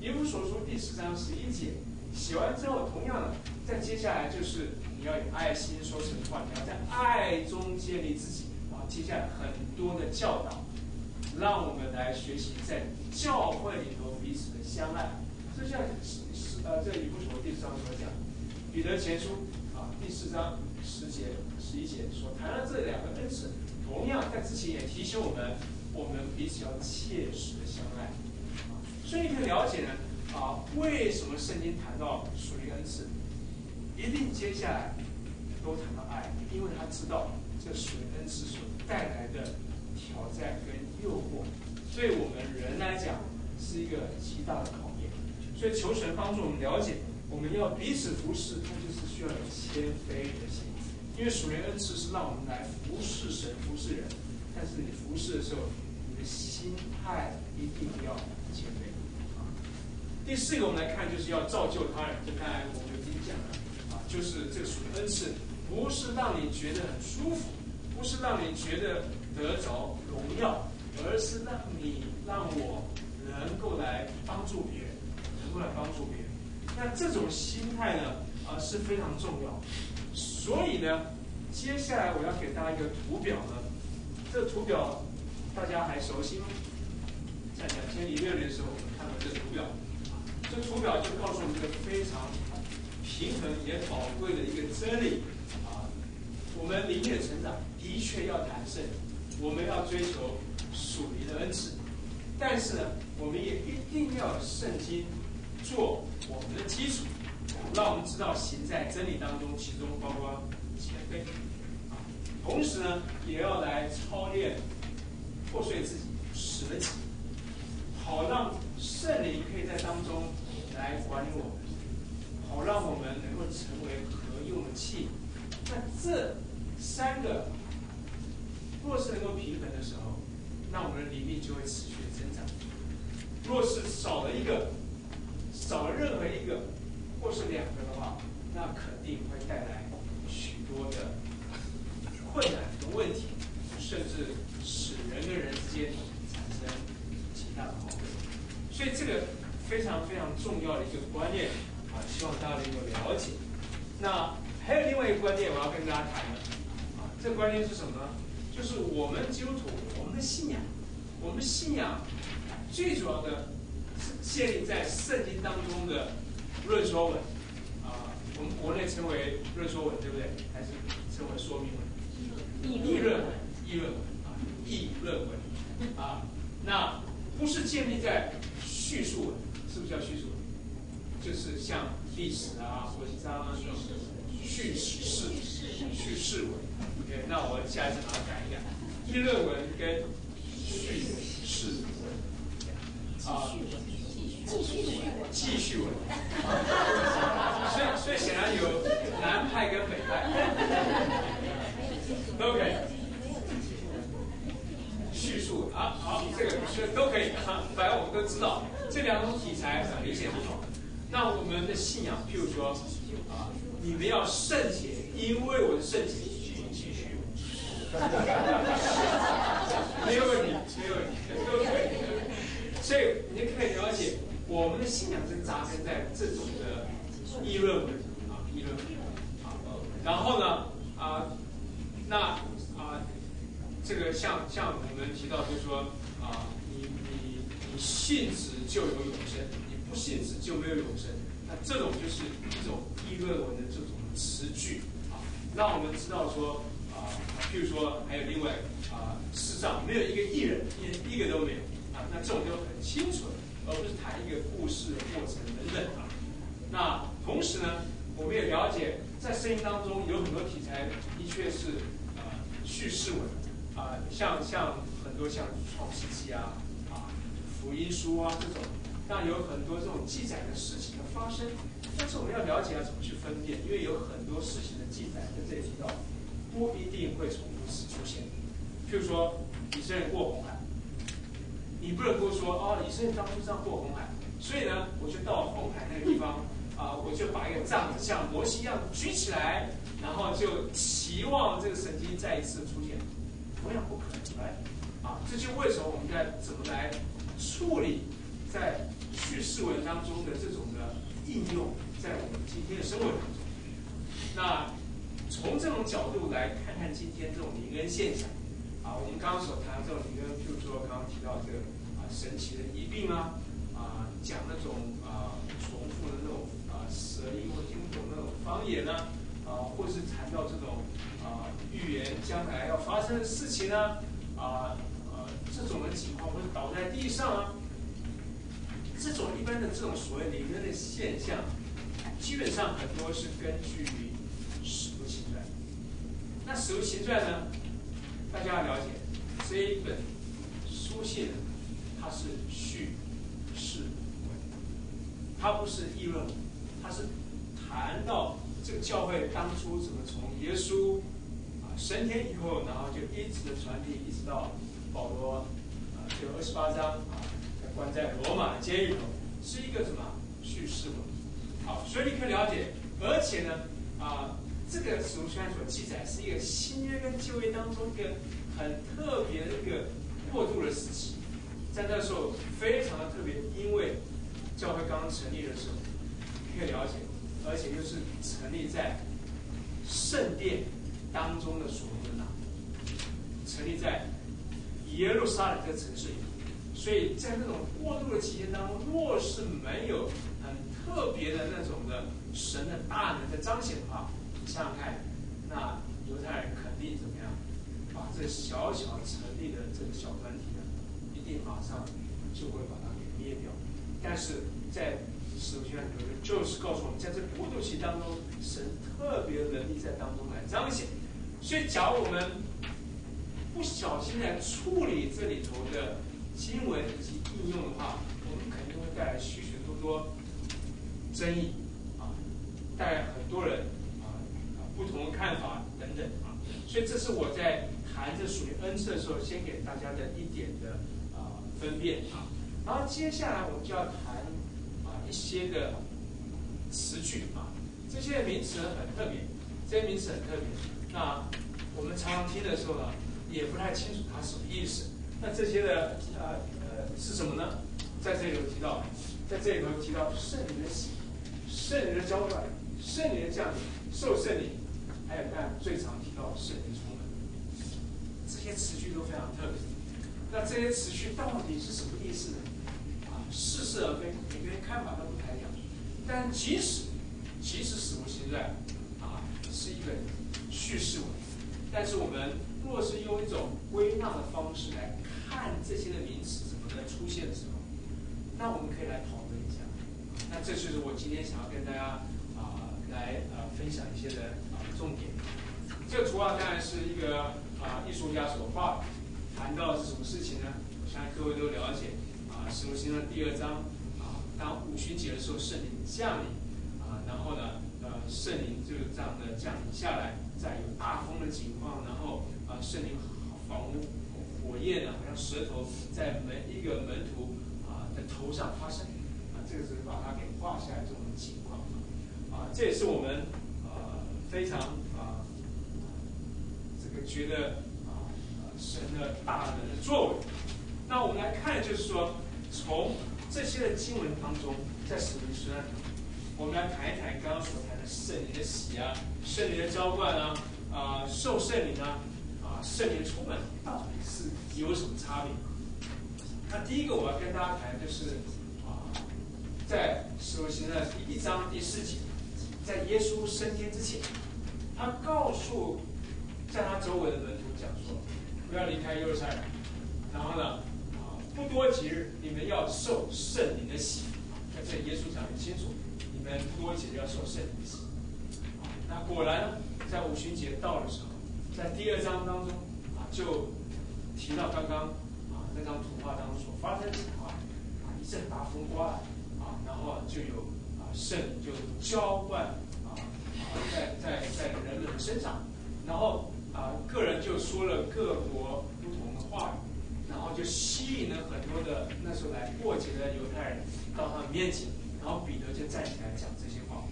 以弗所书第10章11节，写完之后，同样的，再接下来就是你要有爱心说神话，你要在爱中建立自己。然后接下来很多的教导，让我们来学习在教会里头彼此的相爱。就像这以弗所第10章所讲，彼得前书第4章10节、11节所谈到这两个恩赐，同样在之前也提醒我们彼此要切实的相爱。所以你可以了解呢，为什么圣经谈到属灵恩赐，一定接下来都谈到爱，因为他知道这属灵恩赐所带来的挑战跟诱惑，对我们人来讲是一个极大的考验。所以求神帮助我们了解，我们要彼此服侍，它就是需要有谦卑的心。因为属灵恩赐是让我们来服侍神、服侍人，但是你服侍的时候，你的心态一定要谦卑。第4个，我们来看，就是要造就他人。就刚才我们已经讲了就是这个属灵恩赐，不是让你觉得很舒服，不是让你觉得得着荣耀，而是让我能够来帮助别人，能够来帮助别人。那这种心态呢，是非常重要。所以呢，接下来我要给大家一个图表呢，这个图表大家还熟悉吗？在2006年的时候，我们看到这个图表。这图表就告诉我们一个非常平衡也宝贵的一个真理我们灵命的成长的确要谈圣，我们要追求属灵的恩赐，但是呢，我们也一定要有圣经做我们的基础，让我们知道行在真理当中，其中包括谦卑同时呢，也要来操练破碎自己，舍己，好让圣灵可以在当中来管理我们，好让我们能够成为合用的器。那这3个若是能够平衡的时候，那我们的灵命就会持续的增长。若是少了一个，少了任何一个，或是2个的话，那肯定会带来许多的困难跟问题，甚至使人跟人之间产生极大的矛盾。所以这个非常非常重要的一个观念希望大家能够了解。那还有另外一个观念我要跟大家谈的这个观念是什么呢？就是我们基督徒，我们的信仰最主要的是建立在圣经当中的论说文我们国内称为论说文，对不对？还是称为说明文？议论文那不是建立在叙述文，是不是叫叙述文？就是像历史文章叙事文。OK， 那我下一次把它改一下，议论文跟叙事文继续文。所以显然有南派跟北派都可以。叙述好，这个都可以反正我们都知道这2种题材很明显不同。那我们的信仰，譬如说你们要圣洁，因为我的圣洁。继续，没有问题，都可以。所以你可以了解，我们的信仰是扎根在这种的议论文然后呢这个像我们提到，就是说你信子就有永生，你不信子就没有永生。那这种就是一种议论文的这种词句让我们知道说譬如说还有另外世上没有一个艺人，一个都没有那这种就很清楚，而不是谈一个故事的过程等等那同时呢，我们也了解，在圣经当中有很多题材的确是叙事文像很多像创世纪福音书这种，那有很多这种记载的事情的发生，但是我们要了解怎么去分辨，因为有很多事情的记载在这里提到，不一定会重复出现。譬如说以色列过红海，你不能够说以色列当初这样过红海，所以呢我就到红海那个地方我就把一个杖子像摩西一样举起来，然后就期望这个神迹再一次出现，同样不可能这就为什么我们该怎么来处理在叙事文当中的这种的应用，在我们今天的生活当中。那从这种角度来看看今天这种灵恩现象啊，我们刚刚所谈的这种灵恩，譬如说刚刚提到这个神奇的医病啊，讲那种重复的那种舌音或听不懂那种方言呢，或是谈到这种预言将来要发生的事情呢，这种的情况，或者倒在地上啊，这种一般的这种所谓灵恩的现象，基本上很多是根据于《使徒行传》。那《使徒行传》呢，大家要了解，这一本书信它是叙事文，它不是议论文，它是谈到这个教会当初怎么从耶稣升天以后，然后就一直的传递，一直到保罗这个28章关在罗马的监狱头，是一个什么叙事文。好，所以你可以了解，而且呢这个使徒行传所记载是一个新约跟旧约当中一个很特别的一个过渡的时期，在那时候非常的特别，因为教会刚刚成立的时候，你可以了解，而且又是成立在圣殿当中的所罗门廊，成立在耶路撒冷这个城市里，所以在那种过渡的期间当中，若是没有很特别的那种的神的大能的彰显的话，你想想看，那犹太人肯定怎么样，把这小小成立的这个小团体呢，一定马上就会把它给灭掉。但是在使徒行传里面就是告诉我们，在这过渡期当中，神特别的能力在当中来彰显。所以，假如我们不小心来处理这里头的经文以及应用的话，我们肯定会带来许许多多争议带来很多人不同的看法等等所以这是我在谈这属于恩赐的时候，先给大家的一点的分辨然后接下来我们就要谈一些的词句这些名词很特别，这些名词很特别。那我们常常听的时候呢，也不太清楚它什么意思。那这些的是什么呢？在这里头提到，圣灵的喜、圣灵的浇灌、圣灵的降临、受圣灵，还有刚才最常提到的圣灵充满，这些词句都非常特别。那这些词句到底是什么意思呢？似是而非，每个人看法都不太一样。但即使使徒行传是一本叙事文，但是我们若是用一种归纳的方式来看这些的名词怎么的出现的时候，那我们可以来讨论一下。那这就是我今天想要跟大家来分享一些的重点。这个图画当然是一个艺术家所画的，谈到的是什么事情呢？我相信各位都了解使徒行传第2章当五旬节的时候，圣灵降临然后呢圣灵就这样的降临下来，在有大风的情况，然后圣灵仿佛火焰呢，好像舌头在每一个门徒的头上发生这个是把它给画下来这种情况这也是我们非常这个觉得神的大能的作为。那我们来看，就是说从这些的经文当中，在使徒行传，我们来谈一谈刚刚所谈的圣灵的喜圣灵的浇灌受圣灵圣灵充满到底是有什么差别？那第一个我要跟大家谈就是在使徒行传第1章第4节，在耶稣升天之前，他告诉在他周围的门徒讲说，不要离开耶路撒冷，然后呢不多几日，你们要受圣灵的洗。在这里耶稣讲很清楚，你们不多几日要受圣灵的洗。那果然呢，在五旬节到的时候，在第2章当中就提到刚刚那张图画当中所发生的情况一阵大风刮来然后就有圣灵就浇灌在人们的身上，然后个人就说了各国不同的话语，然后就吸引了很多的那时候来过节的犹太人到他们面前，然后彼得就站起来讲这些话。